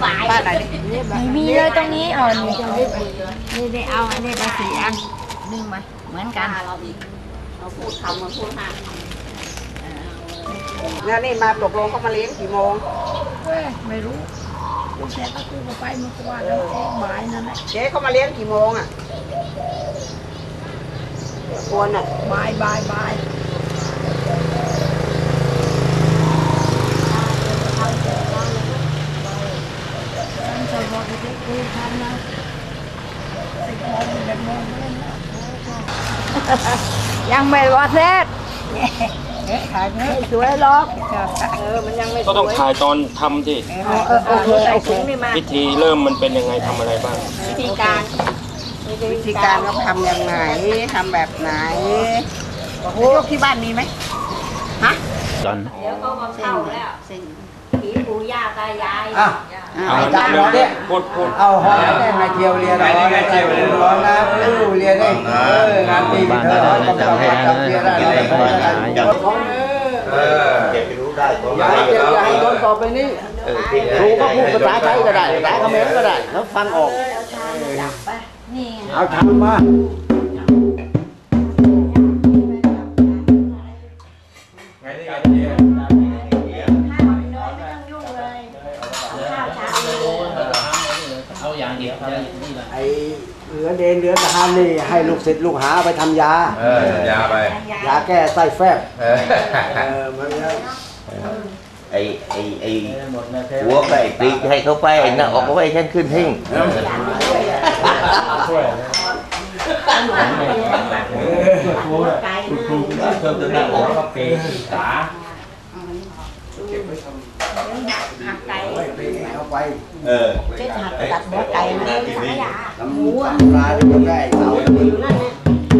บ้านไหนไม่มีเลยตรงนี้อ๋อนี่ได้เอาอันนี้ไป4 อันดึงมาเหมือนกันเราพูดคำมาพูดห้าแล้วนี่มาตกลงเขามาเลี้ยงกี่โมงไม่รู้คุณแม่ก็คือไปเมื่อวานแล้วบ่ายนั่นแหละเจ๊เขามาเลี้ยงกี่โมงอ่ะควรอ่ะบ่ายยังไม่ว่าเสร็จถ่ายไม่สวยหรอกมันยังไม่ก็ต้องถ่ายตอนทำสิวิธีเริ่มมันเป็นยังไงทำอะไรบ้างวิธีการเขาทำยังไงทำแบบไหนลูกที่บ้านมีไหมฮะเดี๋ยวเขามาเข้าแล้วผีปู่ย่าตายายเอาเนี่ยพูดเอาห้องได้มาเที่ยวเรียนร้อนนะเที่ยวเรียนร้อนนะเรียนได้งานปีเถอะกำกับเรียนได้เก็บไปรู้ได้อย่าให้โดนต่อไปนี่ครูก็พูดภาษาไทยก็ได้ภาษาเขมรก็ได้แล้วฟังออกเอาทำมาเอาอย่างเดียวไอเหลือเดนเหลือทหารนี่ให้ลูกศิษย์ลูกหาไปทำยายาไปยาแก้ไส้แฟบมันหัวไก่ปีกให้เขาไปไอ้หน้าออกเขาไปฉันขึ้นทิ้งครูเพิ่มตัวหน้าอกก็ปีขาหักไก่เอาไปจะหักตัดหัวไก่นะสังขยาหมูปลาที่มันได้เตาอยู่นั่นเนี่ย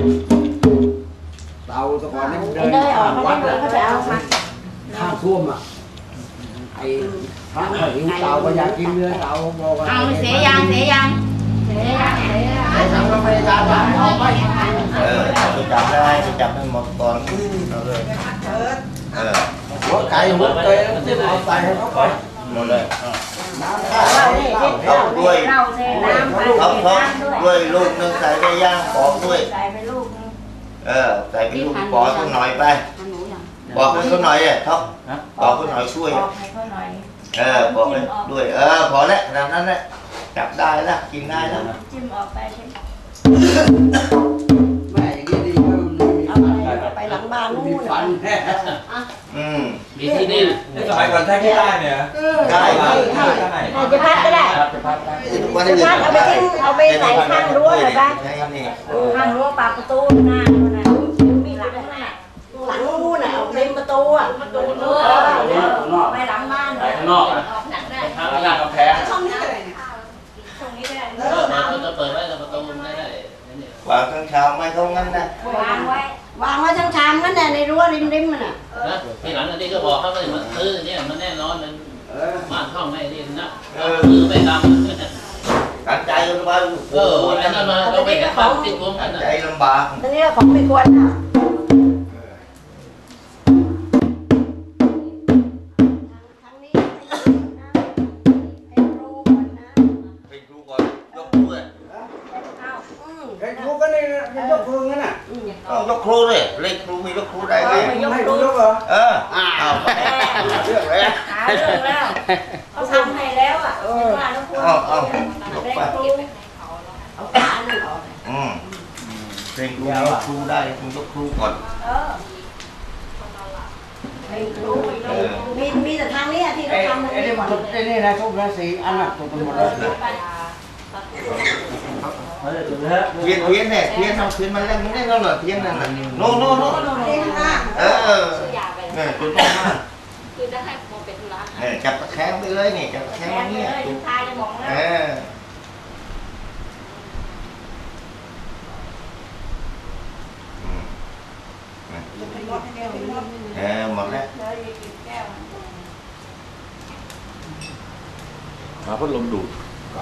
เตาตะกอนนี่เดินข้ามวัดเลยข้ามท่วมอ่ะไอ้พระหิวเตาก็อยากกินเนื้อเตาบอกว่าเอาเสียยังทำก็ไม่ได้เอาไปจับให้หมดก่อนหัวไก่หัวเตยที่เอาใส่ให้เขาไปหมดเลยเขาด้วยด้วยลูกนึงใส่ไปย่างปอกด้วยใส่ไปลูกใส่ไปลูกปอกเขาหน่อยไปบอกให้เขาหน่อยท็อปบอกเขาหน่อยช่วยบอกเลยด้วยพอแล้วนั้นแหละจับได้แล้วกินได้แล้วจิ้มออกไปแม่อย่างนี้ดีไปหลังบ้านนู่นฟันมีที่นี่สมัยก่อนใช้ที่ได้เนี่ยได้จะพัดก็ได้จะพัดเอาไปใส่ข้างรั้วเลยป่ะข้างรั้วปากประตูหน้ามีหลังนู่นน่ะเอาริมประตูอ่ะไปหลังบ้านเลยข้างนอกทางหน้ากำแพงช่องนี้ได้เราเปิดไว้ประตูได้วางข้างเช้าไม่เขางั้นนะวางไว้ทั้งชามงั้นน่ะในรั้วริมมันน่ะทีหลังอันนี้ก็บอกเขาไม่มาซื้อเนี่ยมันแน่นอนมันบ้านช่องไม่ดีนะซื้อไปตามการใจลำบากอันนั้นมาเราไปเห็นความติดรวมกันใจลำบากอันนี้ของไม่ควรอ่ะยกครูนั่นน่ะยกครูเลยเล็กครูมียกครูได้ไงไม่ยกเหรอเรื่องแล้วเขาทำให้แล้วอ่ะว่าแล้วครูยกไปเอาขานั่นออกเป็นครูยกครูได้คุณยกครูก่อนมีแต่ทางนี้ที่เราทำไอ้นี่มันไอ้นี่นะทุกราศีอันนั้นทุกหมดเลยเพี้ยนเนี่ยเพี้ยนเอาเพี้ยนมันแล้วมันได้แล้วเหรอเพี้ยนนั่นน่ะโน่เนี่ยคุณต้องมาคือจะให้ผมเป็นธุระจับตะแคงไปเลยนี่จับตะแคงมาเนี่ยทายจะมองแล้วหมดแล้วมาพัดลมดูด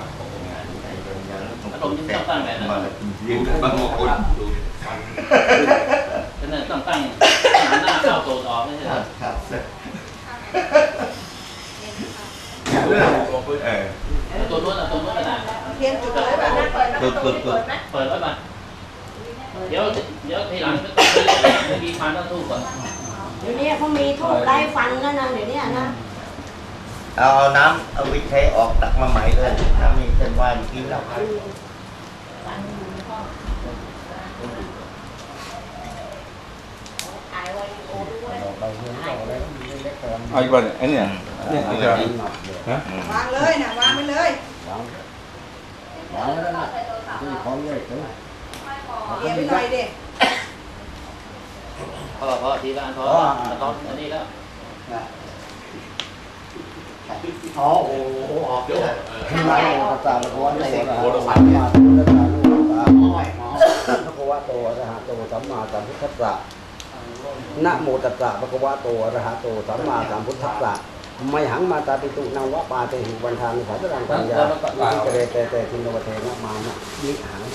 ลมต้องตั้งแบบนั้นยืนบางคนดูฉะนั้นต้องตั้งหน้าเข้าตัวออกไม่ใช่หรอนู้นเอาตัวนู้นก็ได้เทียนจุดเลยแบบนั้นเปิดจุดเปิดไว้มาเดี๋ยวทีหลังไม่มีพันต้องทูบก่อนเดี๋ยวนี้เขามีทูบไล่ฟันแล้วนะเดี๋ยวนี้นะเอาน้ำเอาวิเทออกตักมาใหม่เลยน้ำมีเส้นไหว้กินแล้วเอาอีกวันไอ้เนี่ยเนี่ยอีกวันฮะวางเลยนะวางไปเลยแล้วนะที่ของเลยถึงเดี๋ยวหน่อยเด็กพอทีละอันพออันนี้แล้วอ๋อโอ้ออกเยอะขึ้นมาโอ้ตาละวันโอ้โหสัมมาสัมพุทธัสสะพระวะโตอะระหะโตสัมมาสัมพุทธัสสะนะโมตัสสะพระวะโตอะระหะโตสัมมาสัมพุทธัสสะไม่หังมาตาปิตุนังวะปาเตหิวันทานิสัตตังปัญญาอิเกเรเตเตทินโนเทนะมานะนิหัง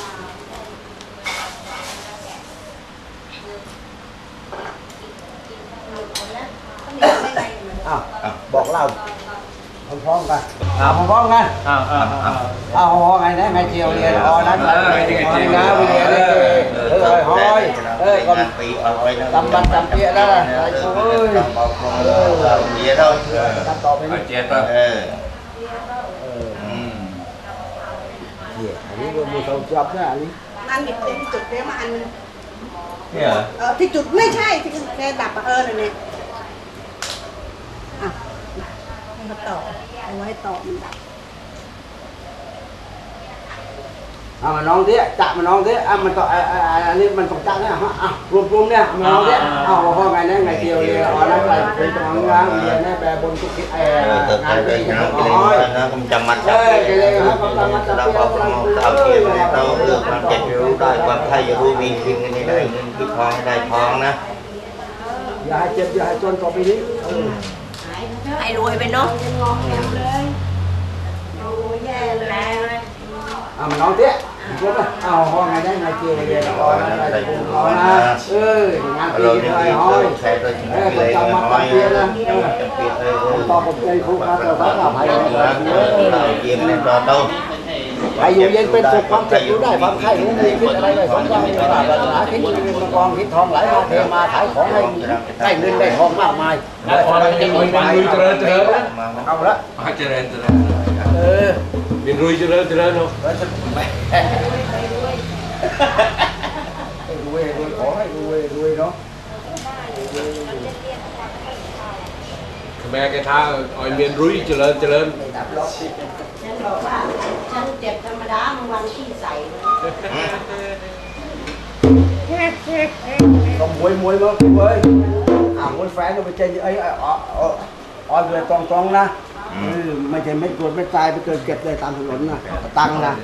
อ้าวบอกเล่าพร้อมๆกันพร้อมๆกันไงนะไงเจียวเรียนอ๋อนั้นนะวิเรียนหอยก็ตำบัดตำเปียแล้วไอ้ชูเอ้ยเดี๋ยวเราตำต่อไปนี่เจ็ดป่ะอันนี้ก็มีเขาจับนะอันนี้นั่นเด็กที่จุดเนี้ยมาอันนึงเนี่ยที่จุดไม่ใช่ที่แกดับเลยเนี่ยอ่ะให้เขาต่อเอาไว้ต่อมันดับเอามาน้องเตี้ยจับมาน้องเตี้ยมันต่ออันนี้มันต้องจับเนี่ยฮะรวมๆเนี่ยมาน้องเตี้ยเอาพ่อไงนะไงเดียวเรียนอ๋อนั้นไปเป็นจังหวะงานเรียนแน่แปรบนทุกทิศงานที่ของอ๋อนะผมจำมันจับ cái này hả con ta mà tập เราเอาเอาเทียนเราเลือกความเจ็บรู้ได้ความไข้อย่ารู้มีกินกันได้เงินที่ทองให้ได้ทองนะ giờ hai chết giờ hai chân có bị đi ให้รวยไปเนาะงอแงเลยรวยแย่เลย à mà nói thế đúng rồi ho ngày đấy ngày chiều về ho này là cùng ho na ngàn tiền rồi thôi còn chồng mặt tập kia đó to một cây khu khác rồi phát là phải phải dùng dây bên cục phong trịchอยู่ได้ความไข้รู้ดีคิดอะไรเลยสมหวังในบาปศาสนาคิดเงินมากองคิดทองไหลมาเทมาขายของให้ได้เงินได้ทองมากมายแล้วพอเราจะรวยไปเจริญเอาละเจริญมีรวยเจริญเนาะรวยขอให้รวยเนาะแม่แกท้าอ่อยเมียนรุ่ยเจริญฉันบอกว่าฉันเจ็บธรรมดาบางวันขี้ใส่ còn muối mà quý ơi muối phá nó bên trên ấy người toàn na mấy cái mấy ruột mấy tai bây giờ kẹp đây tam thằng lớn nè tăng nè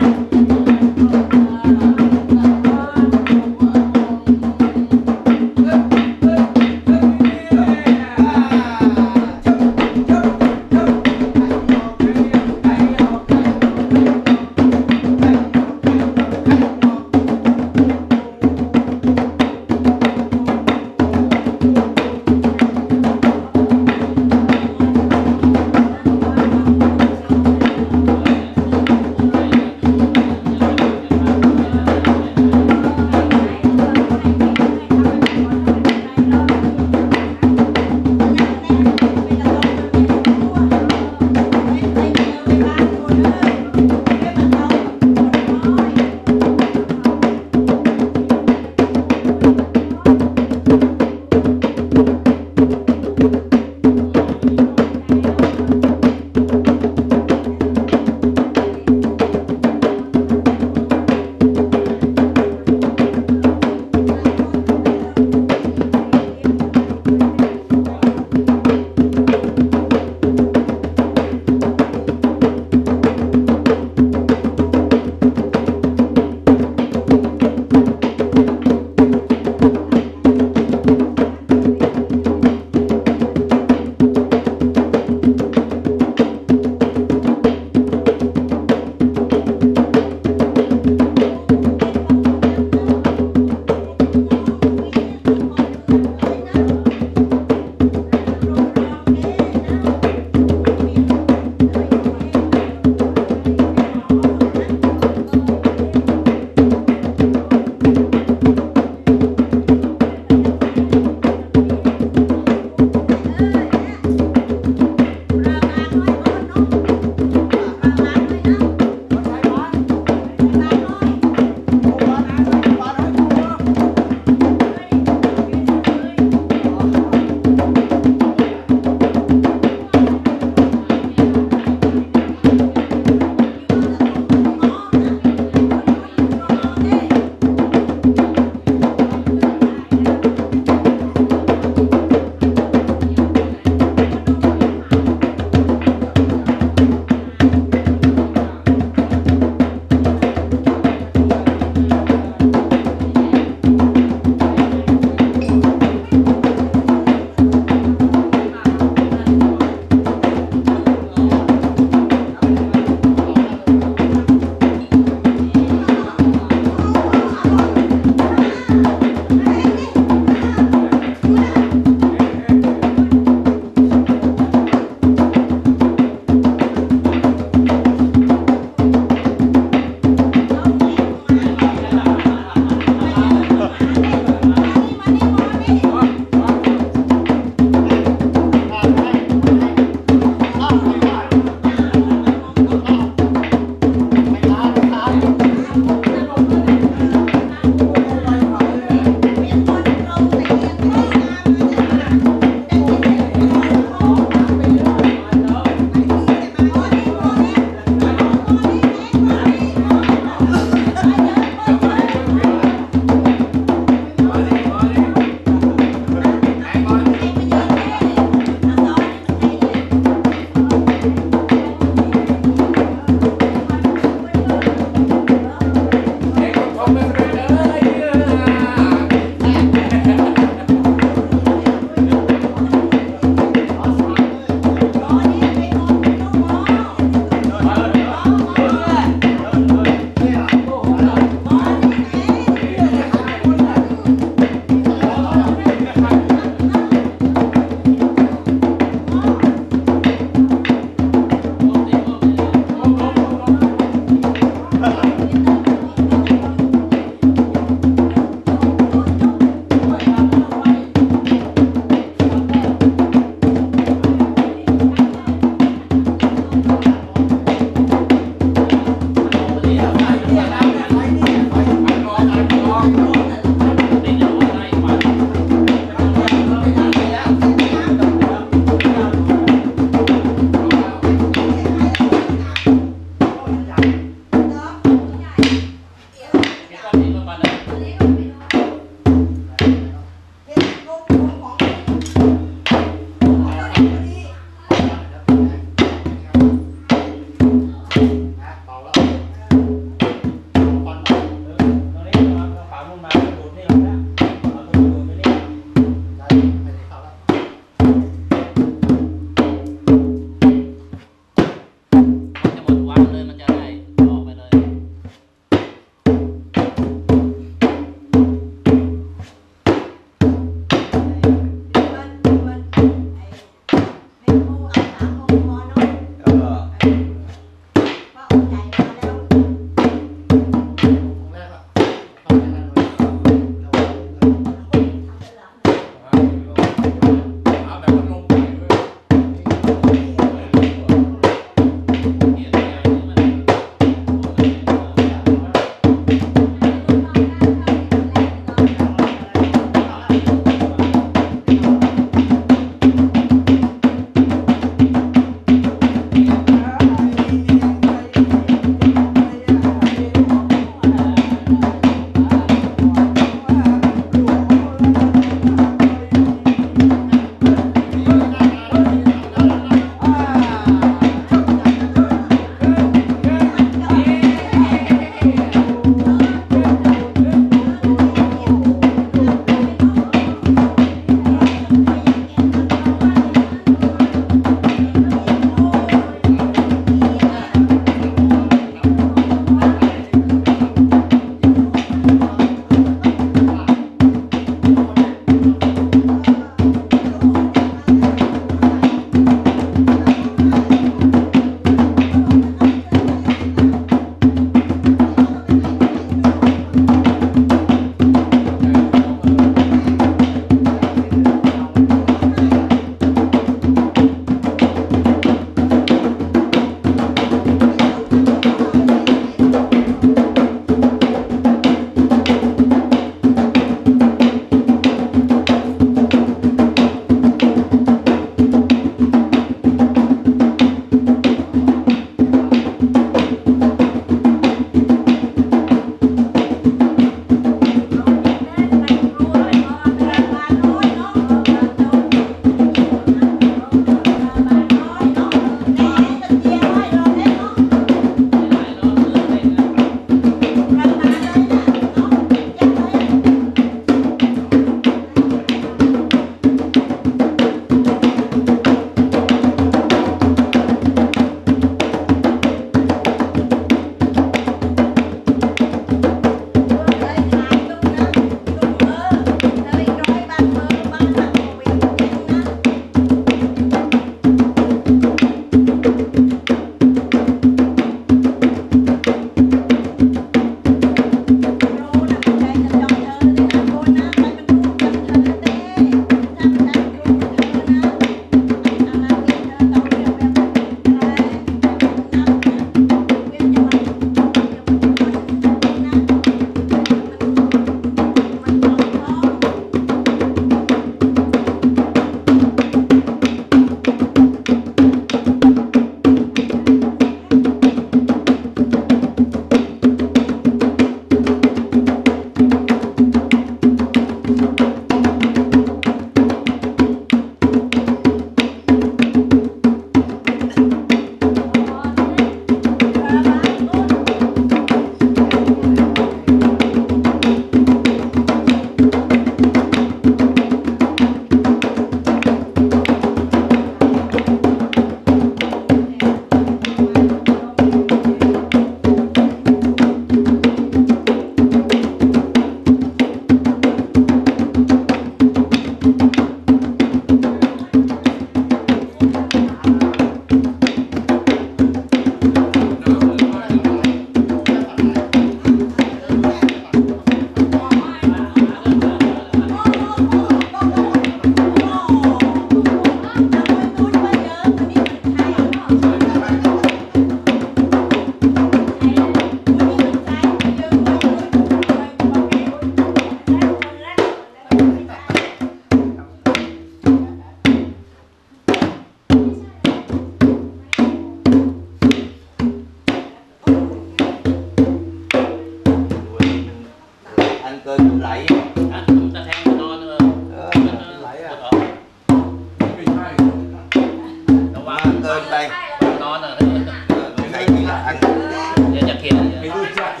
รู้จัก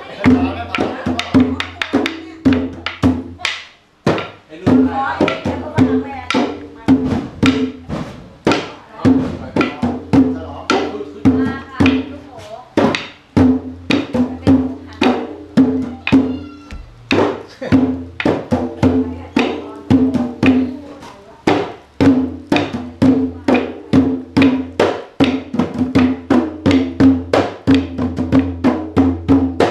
ไอ้รู้จักเ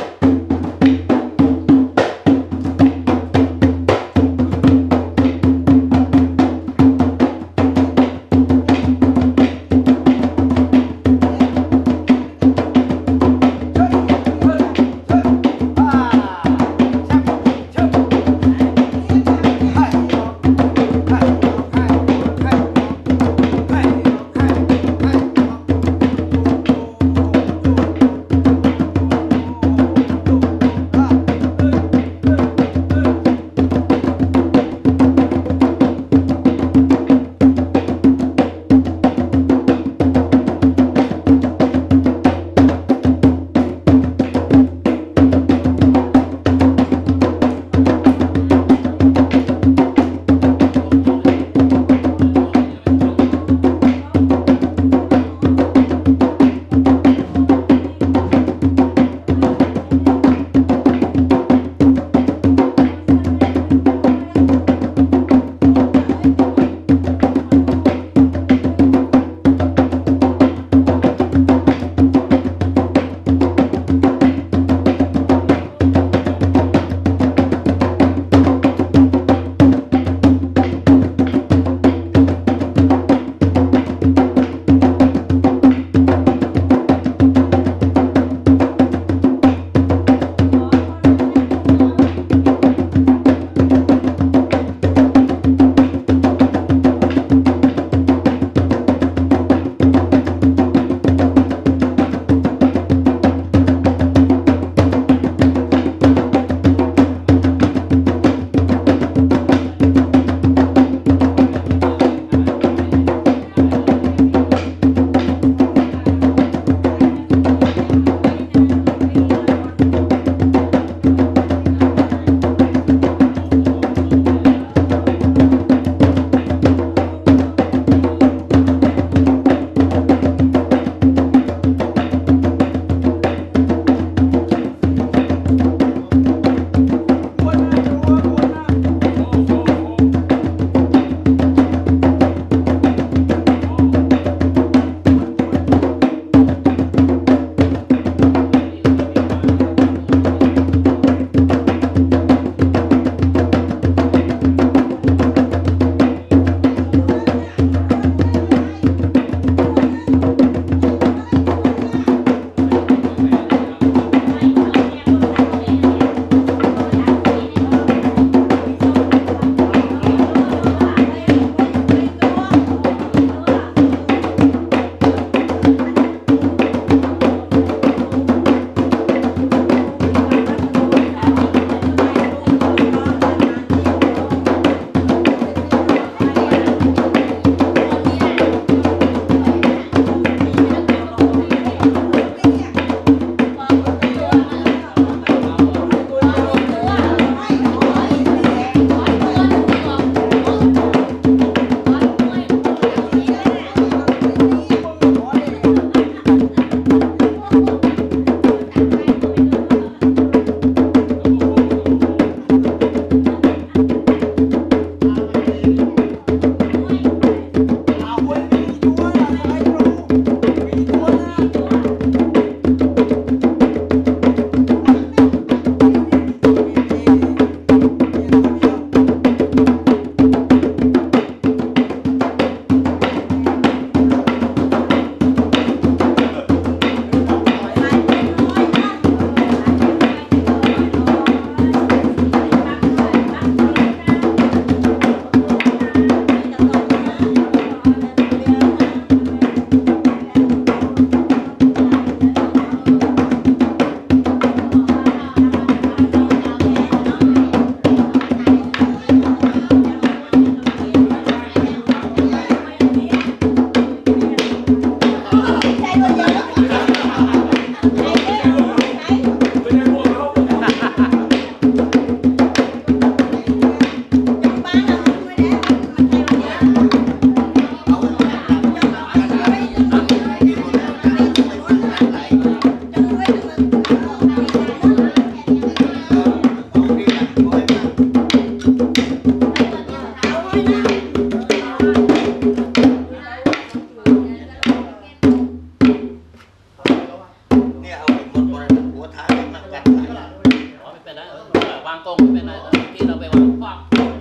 งไม่เป็นไรที่เราไปวางปั๊บ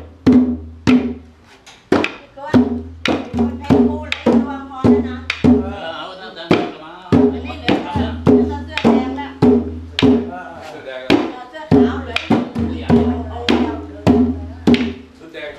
เอาตั้งแต่มาอันนี้เหลือเสื้อแดงแล้วเสื้อแดงขาวเลยเหลี่ยมเสื้อแดง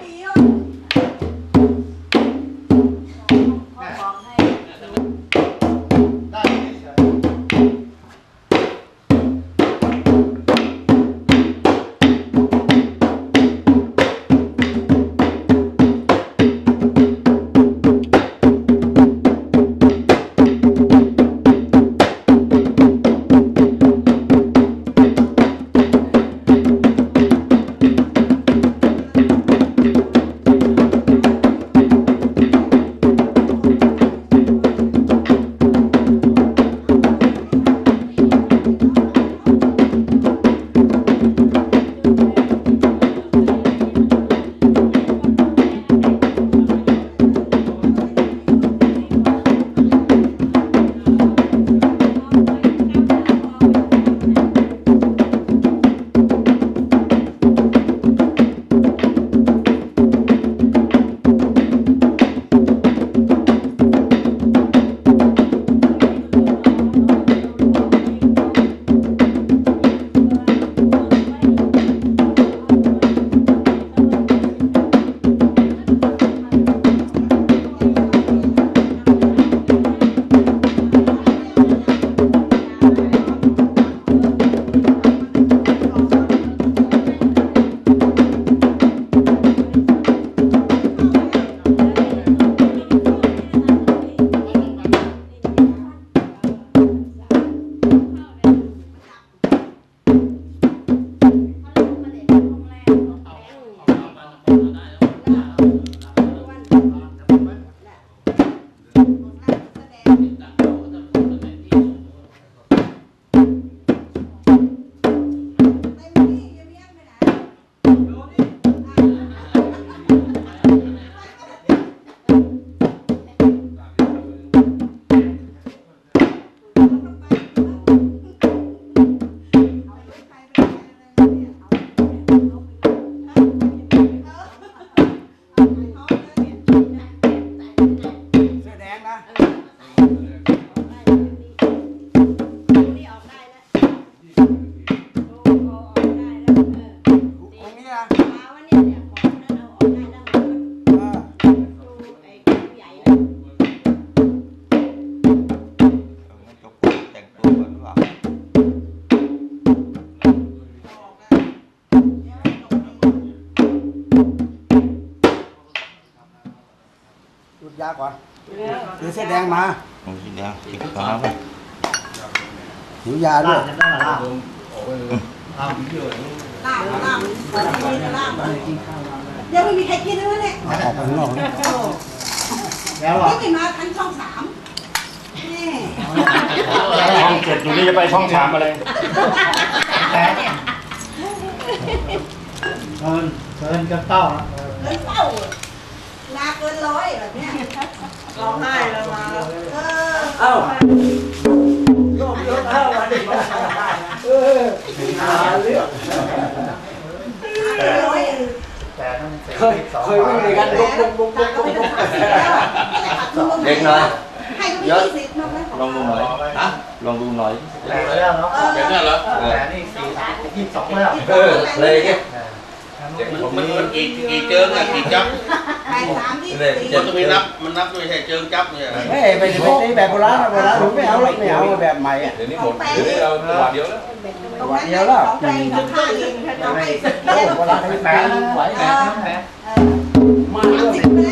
ดูดยาก่อนถือเส้นแดงมาโอ้ยเดี๋ยวเก็บขาไปหิวยาด้วยยังไม่มีใครกินเลยเนี่ยออกไปข้างนอกนะแล้วไม่มาทันช่อง3นี่ช่อง7อยู่นี่จะไปช่อง3อะไรเกินกับเต้าเกินเป้านาเกิน100แบบเนี้ยร้องไห้แล้วมาเอ้าโยกเท่าวันนี้เลือกเคยวิ่งในกันลุกเด็กน้อยให้เขามี20มั้งไหมลองดูหน่อยลองดูหน่อยแล้วเนาะแบบนั้นเหรอแต่นี่22แล้วเลยเนี่ยมันกี่เจิงอ่ะกี่จับไป3 24 มันต้องมีนับมันนับด้วยใช่เจิงจับเนี่ยไม่ไปตีแบบโบราณผมไม่เอาแบบใหม่อ่ะเดี๋ยวนี้หมดเดี๋ยวนี้เราจังหวะเดียวแล้ววันเดียวแล้วของแปลงของข้าเองเขาให้โบราณให้แปลไหวแปลมาเรื่อง